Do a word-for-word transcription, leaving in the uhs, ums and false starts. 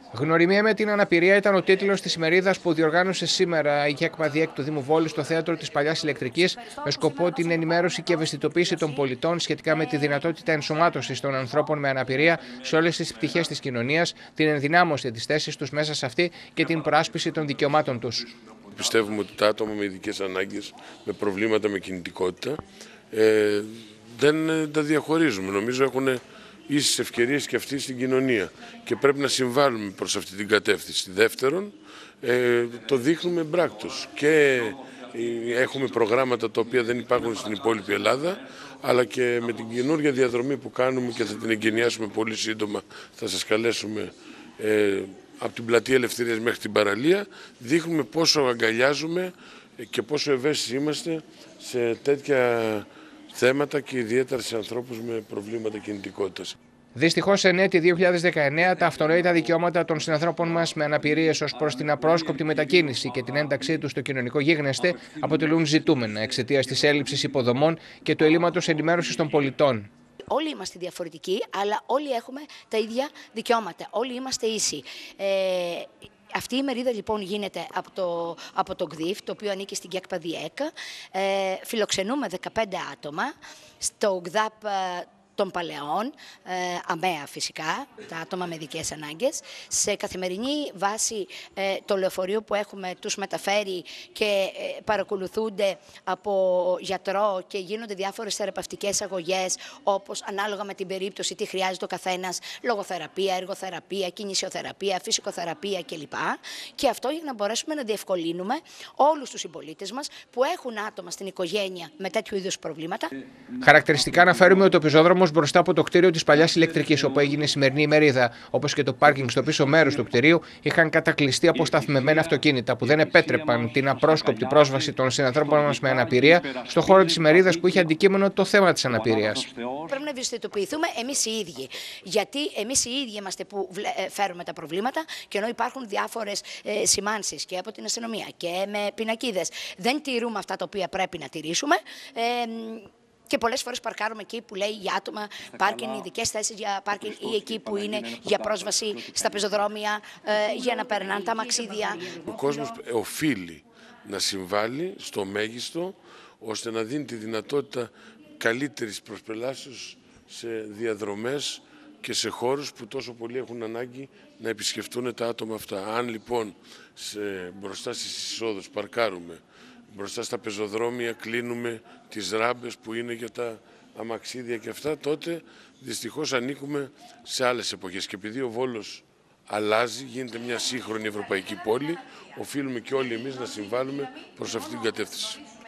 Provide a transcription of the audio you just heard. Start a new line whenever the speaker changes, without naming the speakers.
Γνωριμία με την αναπηρία ήταν ο τίτλος της ημερίδας που διοργάνωσε σήμερα η ΓΕΚΠΑ-ΔΙΕΚ του Δήμου Βόλης στο θέατρο της Παλιάς Ηλεκτρικής, με σκοπό την ενημέρωση και ευαισθητοποίηση των πολιτών σχετικά με τη δυνατότητα ενσωμάτωσης των ανθρώπων με αναπηρία σε όλες τις πτυχές της κοινωνίας, την ενδυνάμωση της θέσης τους μέσα σε αυτή και την προάσπιση των δικαιωμάτων τους.
Πιστεύουμε ότι τα άτομα με ειδικές ανάγκες, με προβλήματα με κινητικότητα, ε, δεν τα διαχωρίζουμε. Νομίζω έχουν ίσες ευκαιρίες και αυτοί στην κοινωνία και πρέπει να συμβάλλουμε προς αυτή την κατεύθυνση. Δεύτερον, ε, το δείχνουμε μπράκτος και έχουμε προγράμματα τα οποία δεν υπάρχουν στην υπόλοιπη Ελλάδα, αλλά και με την καινούργια διαδρομή που κάνουμε και θα την εγκαινιάσουμε πολύ σύντομα, θα σας καλέσουμε ε, από την Πλατεία Ελευθερίας μέχρι την παραλία, δείχνουμε πόσο αγκαλιάζουμε και πόσο ευαίσθητοι είμαστε σε τέτοια θέματα και ιδιαίτερα σε ανθρώπους με προβλήματα κινητικότητας.
Δυστυχώς, εν έτη δύο χιλιάδες δεκαεννέα, τα αυτονόητα δικαιώματα των συνανθρώπων μας με αναπηρίες ως προς την απρόσκοπτη μετακίνηση και την ένταξή τους στο κοινωνικό γίγνεσθε αποτελούν ζητούμενα εξαιτίας της έλλειψης υποδομών και του ελλείμματος ενημέρωσης των πολιτών.
Όλοι είμαστε διαφορετικοί, αλλά όλοι έχουμε τα ίδια δικαιώματα. Όλοι είμαστε ίσοι. Ε... Αυτή η μερίδα λοιπόν γίνεται από το, από το ΓΔΙΦ, το οποίο ανήκει στην ΓΕΚΠΑ-ΔΙΕΚ. Ε, φιλοξενούμε δεκαπέντε άτομα στο ΓΔΑΠ των Παλαιών, ε, ΑΜΕΑ φυσικά, τα άτομα με ειδικές ανάγκες. Σε καθημερινή βάση ε, το λεωφορείο που έχουμε τους μεταφέρει και ε, παρακολουθούνται από γιατρό και γίνονται διάφορες θεραπευτικές αγωγές, όπως ανάλογα με την περίπτωση τι χρειάζεται ο καθένας, λογοθεραπεία, εργοθεραπεία, κινησιοθεραπεία, φυσικοθεραπεία κλπ. Και αυτό για να μπορέσουμε να διευκολύνουμε όλους τους συμπολίτες μας που έχουν άτομα στην οικογένεια με τέτοιου είδους προβλήματα.
Χαρακτηριστικά αναφέρουμε ότι ο πεζόδρομος μπροστά από το κτίριο της Παλιάς Ηλεκτρικής, όπου έγινε η σημερινή ημερίδα, όπως και το πάρκινγκ στο πίσω μέρος του κτιρίου, είχαν κατακλειστεί από σταθμευμένα αυτοκίνητα που δεν επέτρεπαν την απρόσκοπτη πρόσβαση των συνανθρώπων μας με αναπηρία στο χώρο της ημερίδας που είχε αντικείμενο το θέμα της αναπηρίας.
Πρέπει να ευαισθητοποιηθούμε εμείς οι ίδιοι. Γιατί εμείς οι ίδιοι είμαστε που φέρουμε τα προβλήματα και ενώ υπάρχουν διάφορες ε, σημάνσεις και από την αστυνομία και με πινακίδες, δεν τηρούμε αυτά τα οποία πρέπει να τηρήσουμε. Ε, Και πολλές φορές παρκάρουμε εκεί που λέει για άτομα, πάρκινγκ, ειδικές θέσεις για πάρκινγκ ή εκεί που είναι για πρόσβαση στα πεζοδρόμια, ε, για να περνάνε τα αμαξίδια.
Ο κόσμος οφείλει να συμβάλλει στο μέγιστο, ώστε να δίνει τη δυνατότητα καλύτερης προσπελάσεως σε διαδρομές και σε χώρους που τόσο πολύ έχουν ανάγκη να επισκεφτούν τα άτομα αυτά. Αν λοιπόν σε, μπροστά στις εισόδους παρκάρουμε, μπροστά στα πεζοδρόμια κλείνουμε τις ράμπες που είναι για τα αμαξίδια και αυτά, τότε δυστυχώς ανήκουμε σε άλλες εποχές. Και επειδή ο Βόλος αλλάζει, γίνεται μια σύγχρονη ευρωπαϊκή πόλη, οφείλουμε και όλοι εμείς να συμβάλλουμε προς αυτή την κατεύθυνση.